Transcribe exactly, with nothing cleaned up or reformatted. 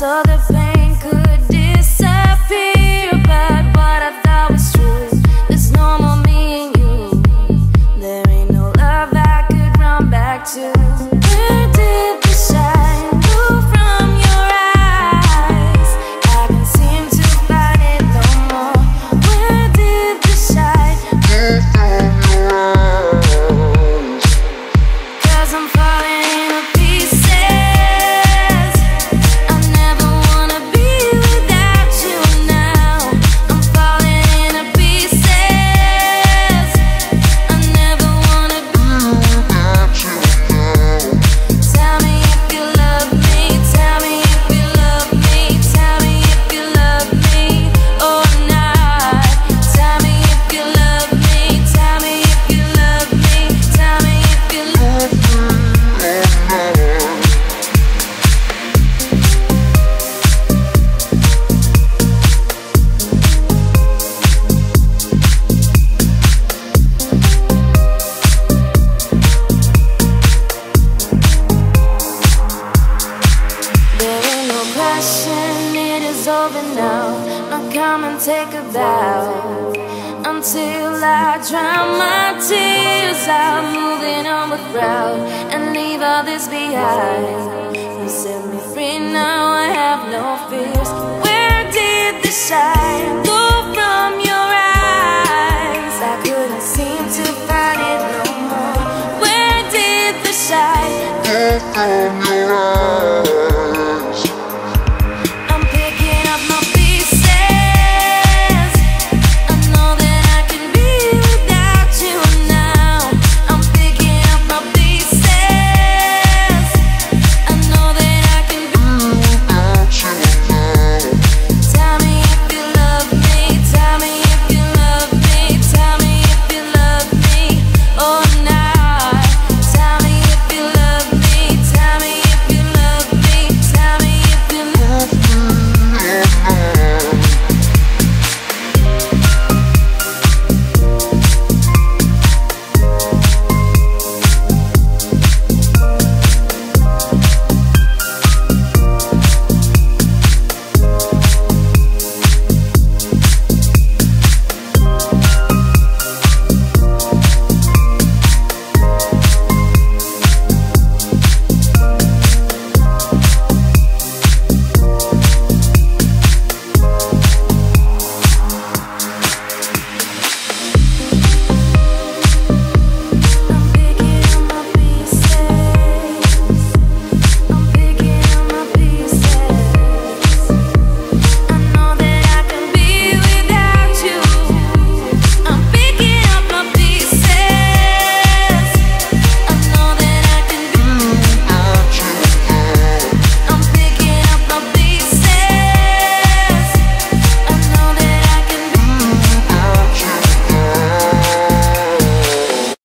so the pain could disappear. But what I thought was true, there's no more me and you. There ain't no love I could run back to. Where did the shine go from your eyes? I can't seem to find it no more. Where did the shine go from your eyes? Cause I'm falling into pieces. I never wanna be without you now. I'm falling into pieces. I never wanna be without you now. Tell me if you love me, tell me if you love me, tell me if you love me or not. Tell me if you love me, tell me if you love me, tell me if you love me or not. There ain't no passion, it is over now. Now come and take a bow. Until I drown my tears, I'm moving on with proud and leave all this behind. You set me free, now I have no fears. Where did the shine go from your eyes? I couldn't seem to find it no more. Where did the shine go from your eyes?